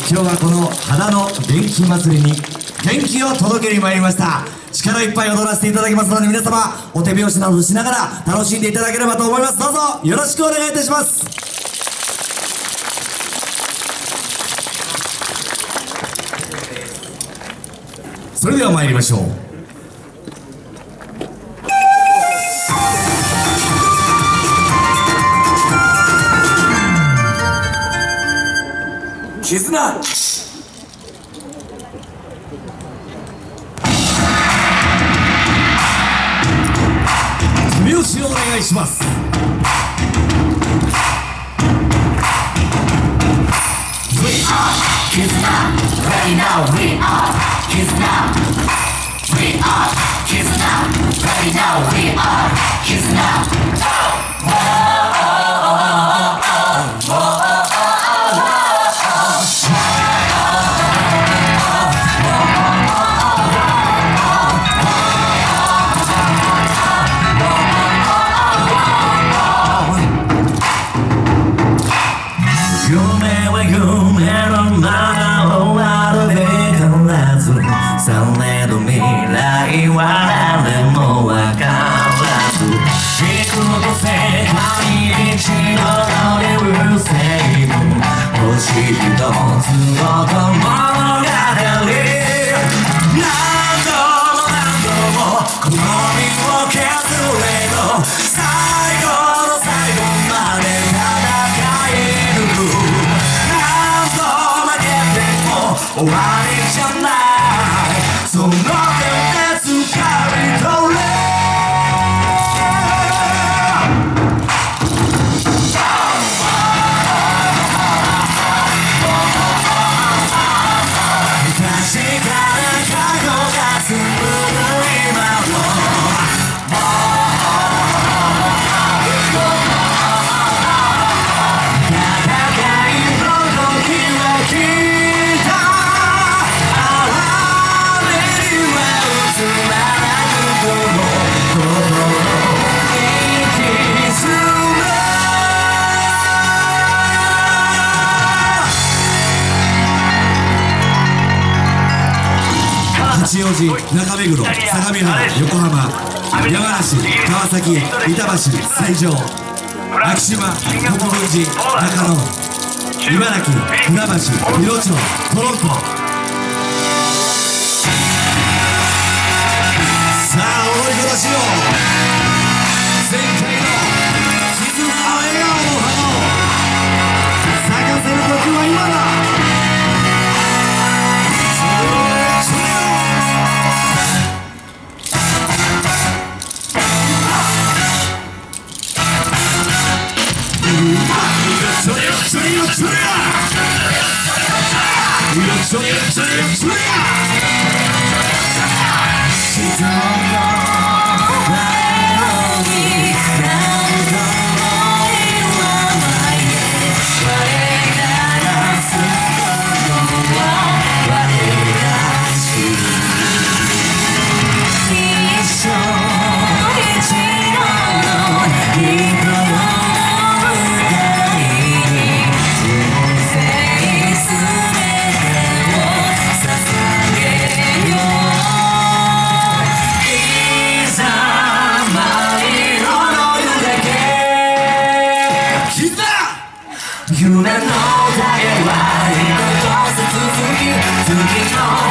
今日はこの花の元気祭りに元気を届けに参りました。力いっぱい踊らせていただきますので、皆様お手拍子などしながら楽しんでいただければと思います。どうぞよろしくお願いいたします。それでは参りましょう。絆。手拍子をお願いします。We are絆。Right now we are絆。We are絆。Right now we are絆。 されど未来は誰もわからず幾度世界一の流星群星一つごと物語何度もこの身を削れど最後の最後まで戦い抜く何度負けても終わりじゃないその手で掴み取れ確かな過去が紡ぐ今を八王子、中目黒、相模原、横浜、山梨、川崎、板橋、西条、昭島、国分寺、中野、茨城、船橋、広町、トロント。さあ踊り子たちよ、前回の絆の笑顔の花を咲かせる時は今だ。 夢の影は二度と続き次の